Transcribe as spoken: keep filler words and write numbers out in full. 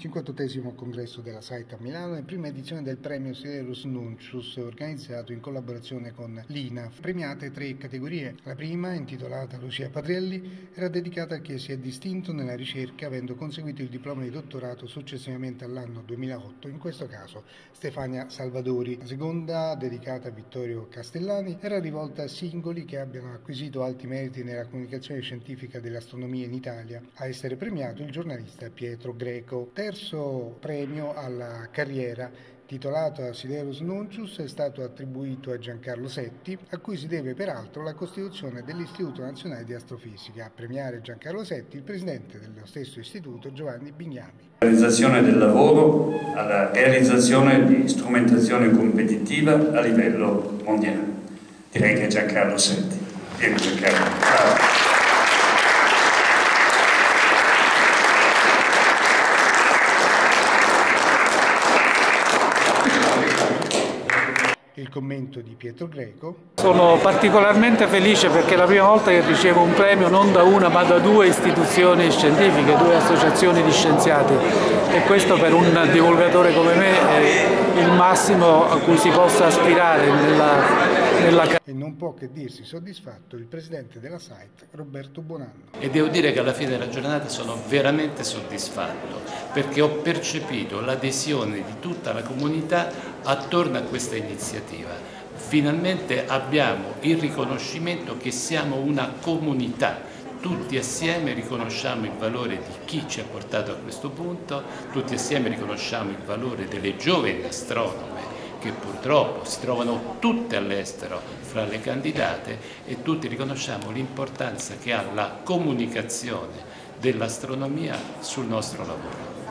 cinquantottesimo congresso della SAIT a Milano e prima edizione del premio Siderus Nuncius, organizzato in collaborazione con l'I N A F. Premiate tre categorie. La prima, intitolata Lucia Padrelli, era dedicata a chi si è distinto nella ricerca avendo conseguito il diploma di dottorato successivamente all'anno duemilaotto, in questo caso Stefania Salvadori. La seconda, dedicata a Vittorio Castellani, era rivolta a singoli che abbiano acquisito alti meriti nella comunicazione scientifica dell'astronomia in Italia. A essere premiato il giornalista Pietro Greco. Terzo premio alla carriera, titolato a Siderus Nuncius, è stato attribuito a Giancarlo Setti, a cui si deve peraltro la costituzione dell'Istituto Nazionale di Astrofisica. A premiare Giancarlo Setti il presidente dello stesso istituto, Giovanni Bignami. Realizzazione del lavoro alla realizzazione di strumentazione competitiva a livello mondiale. Direi che Giancarlo Setti. Vieni Giancarlo. Bravo. Il commento di Pietro Greco. Sono particolarmente felice perché è la prima volta che ricevo un premio non da una ma da due istituzioni scientifiche, due associazioni di scienziati, e questo per un divulgatore come me è il massimo a cui si possa aspirare nella, nella carriera. E non può che dirsi soddisfatto il presidente della SAIT, Roberto Bonanno. E devo dire che alla fine della giornata sono veramente soddisfatto perché ho percepito l'adesione di tutta la comunità attorno a questa iniziativa. Finalmente abbiamo il riconoscimento che siamo una comunità, tutti assieme riconosciamo il valore di chi ci ha portato a questo punto, tutti assieme riconosciamo il valore delle giovani astronome che purtroppo si trovano tutte all'estero fra le candidate, e tutti riconosciamo l'importanza che ha la comunicazione dell'astronomia sul nostro lavoro.